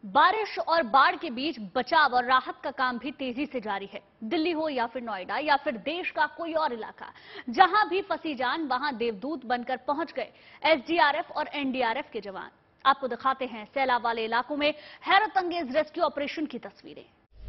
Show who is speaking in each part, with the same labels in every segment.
Speaker 1: बारिश और बाढ़ के बीच बचाव और राहत का काम भी तेजी से जारी है। दिल्ली हो या फिर नोएडा या फिर देश का कोई और इलाका, जहां भी फंसी जान वहां देवदूत बनकर पहुंच गए एसडीआरएफ और एनडीआरएफ के जवान। आपको दिखाते हैं सैलाब वाले इलाकों में हैरत अंगेज रेस्क्यू ऑपरेशन की तस्वीरें।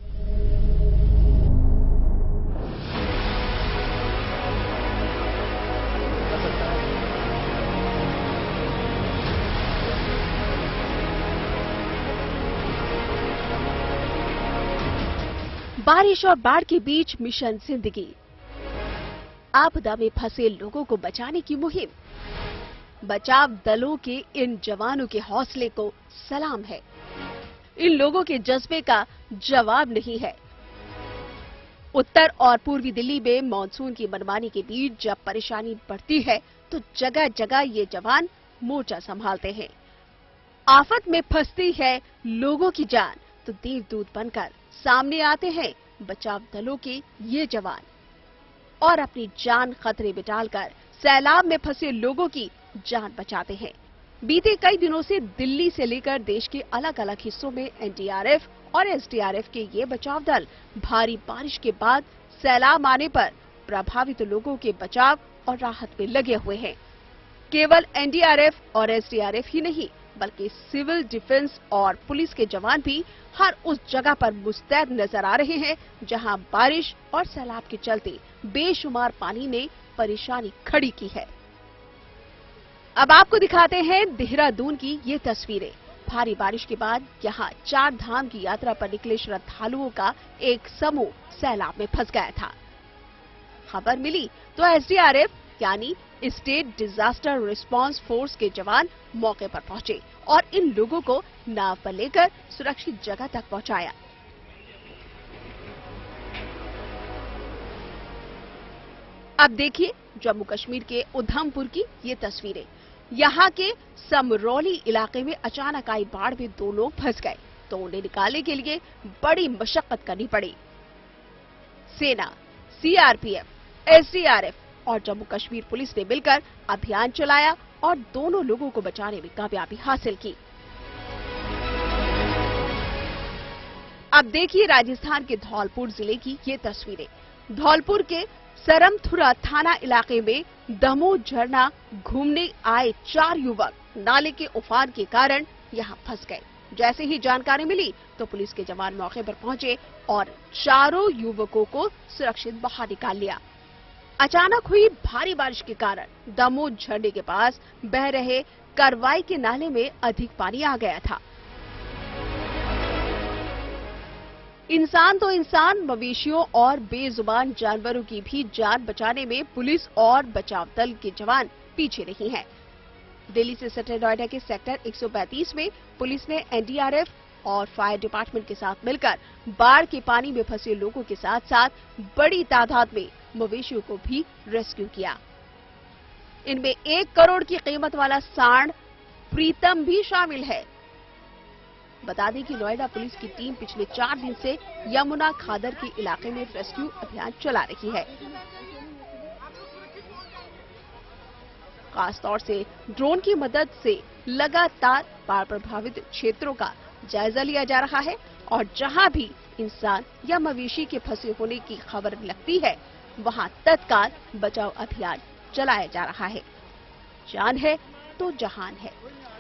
Speaker 2: बारिश और बाढ़ के बीच मिशन जिंदगी, आपदा में फंसे लोगों को बचाने की मुहिम। बचाव दलों के इन जवानों के हौसले को सलाम है। इन लोगों के जज्बे का जवाब नहीं है। उत्तर और पूर्वी दिल्ली में मानसून की मनमानी के बीच जब परेशानी बढ़ती है तो जगह जगह ये जवान मोर्चा संभालते हैं। आफत में फंसती है लोगों की जान तो देवदूत बनकर सामने आते हैं बचाव दलों के ये जवान और अपनी जान खतरे में डालकर सैलाब में फंसे लोगों की जान बचाते हैं। बीते कई दिनों से दिल्ली से लेकर देश के अलग अलग हिस्सों में एनडीआरएफ और एसडीआरएफ के ये बचाव दल भारी बारिश के बाद सैलाब आने पर प्रभावित लोगों के बचाव और राहत में लगे हुए हैं। केवल एनडीआरएफ और एसडीआरएफ ही नहीं बल्कि सिविल डिफेंस और पुलिस के जवान भी हर उस जगह पर मुस्तैद नजर आ रहे हैं जहां बारिश और सैलाब के चलते बेशुमार पानी ने परेशानी खड़ी की है। अब आपको दिखाते हैं देहरादून की ये तस्वीरें। भारी बारिश के बाद यहां 4 धाम की यात्रा पर निकले श्रद्धालुओं का एक समूह सैलाब में फंस गया था। खबर मिली तो एसडीआरएफ यानी स्टेट डिजास्टर रिस्पांस फोर्स के जवान मौके पर पहुंचे और इन लोगों को नाव पर लेकर सुरक्षित जगह तक पहुंचाया। अब देखिए जम्मू कश्मीर के उधमपुर की ये तस्वीरें। यहाँ के समरौली इलाके में अचानक आई बाढ़ में 2 लोग फंस गए तो उन्हें निकालने के लिए बड़ी मशक्कत करनी पड़ी। सेना, सीआरपीएफ, एसडीआरएफ और जम्मू कश्मीर पुलिस ने मिलकर अभियान चलाया और दोनों लोगों को बचाने में कामयाबी हासिल की। अब देखिए राजस्थान के धौलपुर जिले की ये तस्वीरें। धौलपुर के सरमथुरा थाना इलाके में दमोह झरना घूमने आए 4 युवक नाले के उफान के कारण यहां फंस गए। जैसे ही जानकारी मिली तो पुलिस के जवान मौके पर पहुंचे और चारों युवकों को सुरक्षित बाहर निकाल लिया। अचानक हुई भारी बारिश के कारण दमोह झरने के पास बह रहे करवाई के नाले में अधिक पानी आ गया था। इंसान तो इंसान, मवेशियों और बेजुबान जानवरों की भी जान बचाने में पुलिस और बचाव दल के जवान पीछे नहीं हैं। दिल्ली से सटे नोएडा के सेक्टर 135 में पुलिस ने एनडीआरएफ और फायर डिपार्टमेंट के साथ मिलकर बाढ़ के पानी में फंसे लोगों के साथ साथ बड़ी तादाद में मवेशियों को भी रेस्क्यू किया। इनमें 1 करोड़ की कीमत वाला सांड प्रीतम भी शामिल है। बता दें कि नोएडा पुलिस की टीम पिछले 4 दिन से यमुना खादर के इलाके में रेस्क्यू अभियान चला रही है। खासतौर से ड्रोन की मदद से लगातार बाढ़ प्रभावित क्षेत्रों का जायजा लिया जा रहा है और जहां भी इंसान या मवेशी के फंसे होने की खबर लगती है वहां तत्काल बचाव अभियान चलाया जा रहा है। जान है तो जहान है।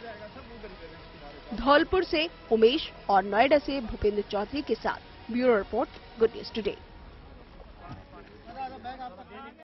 Speaker 2: धौलपुर से उमेश और नोएडा से भूपेंद्र चौधरी के साथ bureau report, good news today.